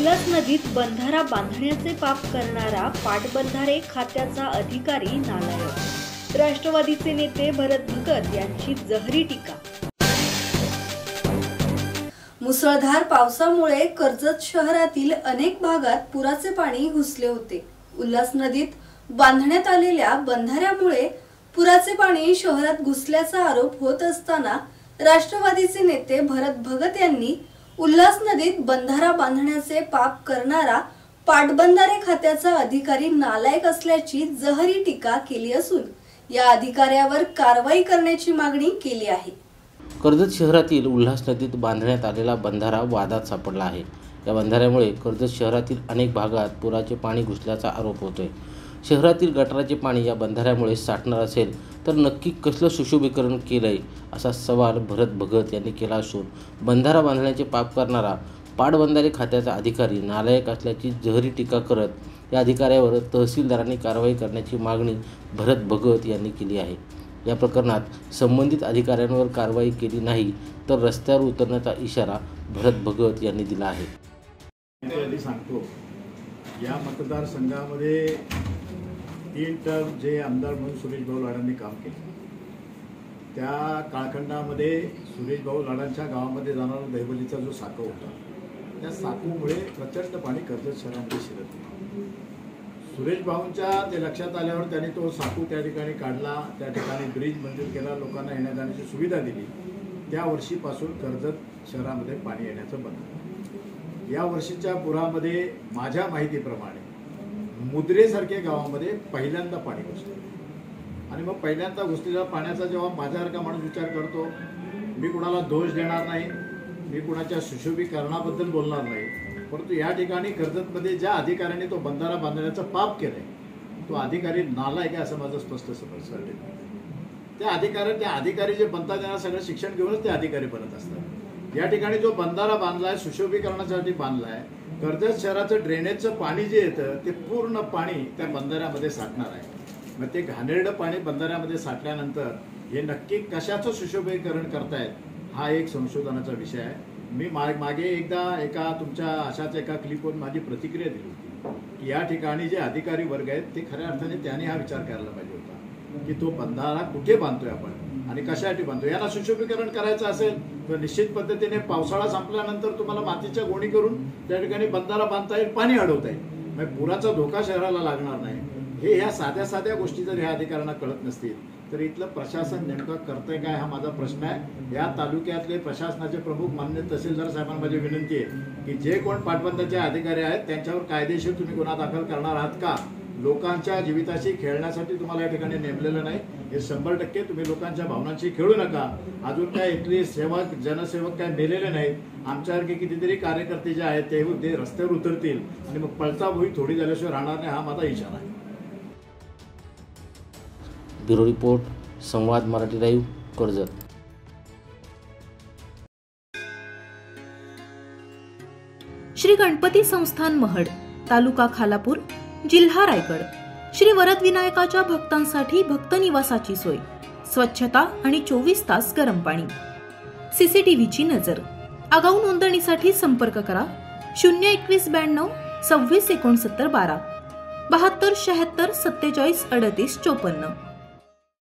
उल्हास नदीत बंधारा बांधण्याचे पाप करणारा पाटबंधारे खात्याचा अधिकारी नालायक। राष्ट्रवादीचे नेते भरत भगत यांची जहरी टीका। मुसळधार पावसामुळे कर्जत शहरातील अनेक भागात पुराचे पाणी घुसले होते। उल्हास नदीत बांधण्यात आलेल्या बंधाऱ्यामुळे पुराचे पाणी शहरात घुसल्याचा आरोप होत असताना राष्ट्रवादीचे नेते भरत भगत यांनी उल्हास नदीत बंधारा बांधण्याचे पाप करणारा पाटबंधारे खात्याचा अधिकारी नालायक असल्याची जहरी टीका केली असून या अधिकाऱ्यावर कारवाई करण्याची मागणी केली आहे। कर्जत शहरातील उल्हास नदीत बांधण्यात आलेला बंधारा वादात सापडला आहे। या बंधाऱ्यामुळे कर्जत शहरातील अनेक भागात पुराचे पाणी घुसल्याचा आरोप होतोय। शहरातील गटाराचे पाणी या बंधाऱ्यामुळे साठणार असेल तर नक्की कसलं सुशोभीकरण केलंय असा सवाल भरत भगत यांनी केला असून बंधारा बांधण्याचे पाप करणारा पाटबंधारे खात्याचा अधिकारी नालायक असल्याची जहरी टीका करत या अधिकाऱ्यावर तहसीलदारांनी कारवाई करण्याची मागणी भरत भगत यांनी केली आहे। या प्रकरणात संबंधित अधिकाऱ्यांवर कारवाई केली नाही तर रस्त्यावर उतरण्याचा इशारा भरत भगत यांनी दिला आहे। सांगतो या मतदारसंघामध्ये 3 टर्म जे आमदार म्हणून सुरेश भाऊ लाडांनी काम केले त्या काळखंडामध्ये सुरेश भाऊ लाडांच्या गावामध्ये जाणारा दहिवलीचा जो साकू होता त्या साकूमुळे प्रचंड पाणी कर्जत शहरामध्ये शिरत होते। सुरेश भाऊंच्या ते लक्षात आल्यावर त्यांनी तो साकू त्या ठिकाणी काढला, त्या ठिकाणी ब्रिज मंजूर केला, लोकांना येण्या जाण्याची सुविधा दिली। त्या वर्षीपासून कर्जत शहरामध्ये पाणी येण्याचं बंद। या वर्षीच्या पुरामध्ये माझ्या माहितीप्रमाणे मुद्रेसारख्या गावामध्ये पहिल्यांदा पाणी घुसलं आणि मग पहिल्यांदा घुसलेल्या पाण्याचा जेव्हा माझ्यासारखा माणूस विचार करतो, मी कुणाला दोष देणार नाही, मी कुणाच्या सुशोभीकरणाबद्दल बोलणार नाही, परंतु या ठिकाणी कर्जतमध्ये ज्या अधिकाऱ्याने तो बंधारा बांधण्याचं पाप केलंय तो अधिकारी नालायक आहे असं माझं स्पष्ट समज त्या अधिकारी जे बनतात त्यांना सगळं शिक्षण घेऊनच ते अधिकारी बनत असतात। या ठिकाणी जो बंधारा बांधलाय सुशोभीकरणासाठी बांधलाय, कर्जत शहराचं ड्रेनेजचं पाणी जे येतं ते पूर्ण पाणी त्या बंधाऱ्यामध्ये साठणार आहे। मग ते घाणेरडं पाणी बंधाऱ्यामध्ये साठल्यानंतर हे नक्की कशाचं सुशोभीकरण करतायत हा एक संशोधनाचा विषय आहे। मी मागे एकदा एका तुमच्या अशाच एका क्लिपवर माझी प्रतिक्रिया दिली होती की या ठिकाणी जे अधिकारी वर्ग आहेत ते खऱ्या अर्थाने त्याने हा विचार करायला पाहिजे होता की तो बंधारा कुठे बांधतोय आपण आणि कशासाठी बांधतोय। याला सुशोभीकरण करायचं असेल तर निश्चित पद्धतीने पावसाळा संपल्यानंतर तुम्हाला मातीच्या गोणी करून त्या ठिकाणी बंधारा बांधता येईल, पाणी अडवता येईल, मग पुराचा धोका शहराला लागणार नाही। ह्या साध्या गोष्टी जर ह्या अधिकाऱ्यांना कळत नसतील तर इथलं प्रशासन नेमकं करतंय काय हा माझा प्रश्न आहे। या तालुक्यातले प्रशासनाचे प्रमुख मान्य तहसीलदार साहेबांना माझी विनंती आहे की जे कोण पाटबंधाचे अधिकारी आहेत त्यांच्यावर कायदेशीर तुम्ही गुन्हा दाखल करणार आहात का? लोकांच्या जीविताशी खेळण्यासाठी तुम्हाला या ठिकाणी नेमलेलं नाही, हे 100% तुम्ही लोकांच्या भावनांशी खेळू नका। अजून काय इथले सेवक जनसेवक काय मेलेले नाहीत, आमच्यासारखे कितीतरी कार्यकर्ते जे आहेत ते रस्त्यावर उतरतील आणि मग पळता भुई थोडी झाल्याशिवाय राहणार नाही हा माझा इशारा आहे। ब्युरो रिपोर्ट, संवाद मराठी लाईव्ह, कर्जत। श्री गणपती संस्थान महड, तालुका खालापूर, जिल्हा रायगड। श्री वरद विनायकाच्या भक्तांसाठी भक्त निवासाची सोय, स्वच्छता आणि 24 तास गरम पाणी, सीसीटीव्हीची नजर। आगाऊ नोंदणीसाठी संपर्क करा 02192 26 69 12 72 76 47 38 54।